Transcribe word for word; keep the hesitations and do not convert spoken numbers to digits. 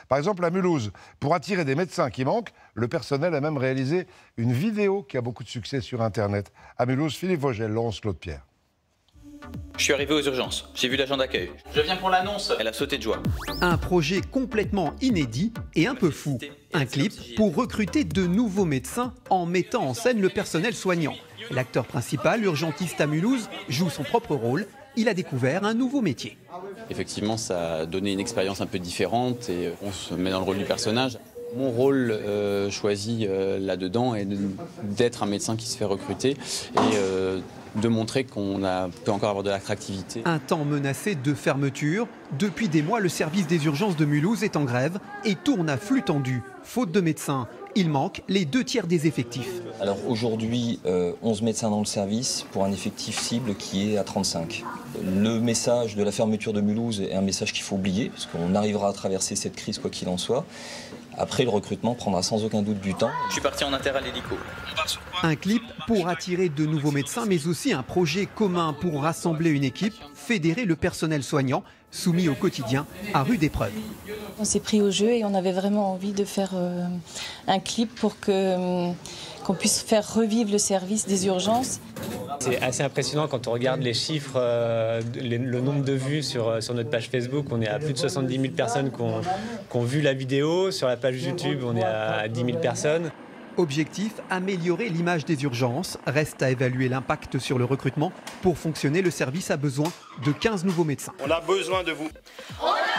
Par exemple, à Mulhouse, pour attirer des médecins qui manquent, le personnel a même réalisé une vidéo qui a beaucoup de succès sur Internet. À Mulhouse, Philippe Vogel, Laurence Claude Pierre. Je suis arrivé aux urgences, j'ai vu l'agent d'accueil. Je viens pour l'annonce. Elle a sauté de joie. Un projet complètement inédit et un peu fou. Un clip pour recruter de nouveaux médecins en mettant en scène le personnel soignant. L'acteur principal, urgentiste à Mulhouse, joue son propre rôle. Il a découvert un nouveau métier. Effectivement, ça a donné une expérience un peu différente et on se met dans le rôle du personnage. Mon rôle euh, choisi euh, là-dedans est d'être un médecin qui se fait recruter et euh, de montrer qu'on a, peut encore avoir de l'attractivité. Un temps menacé de fermeture. Depuis des mois, le service des urgences de Mulhouse est en grève et tourne à flux tendu. Faute de médecins, il manque les deux tiers des effectifs. Alors aujourd'hui, euh, onze médecins dans le service pour un effectif cible qui est à trente-cinq. Le message de la fermeture de Mulhouse est un message qu'il faut oublier, parce qu'on arrivera à traverser cette crise quoi qu'il en soit. Après, le recrutement prendra sans aucun doute du temps. Je suis parti en inter à l'hélico. Un clip pour attirer de nouveaux médecins, mais aussi un projet commun pour rassembler une équipe, fédérer le personnel soignant, soumis au quotidien à rude épreuve. On s'est pris au jeu et on avait vraiment envie de faire euh, un clip pour que, euh, qu'on puisse faire revivre le service des urgences. C'est assez impressionnant quand on regarde les chiffres, euh, les, le nombre de vues sur, sur notre page Facebook. On est à plus de soixante-dix mille personnes qui ont, qui ont vu la vidéo. Sur la page YouTube, on est à dix mille personnes. Objectif, améliorer l'image des urgences. Reste à évaluer l'impact sur le recrutement. Pour fonctionner, le service a besoin de quinze nouveaux médecins. On a besoin de vous.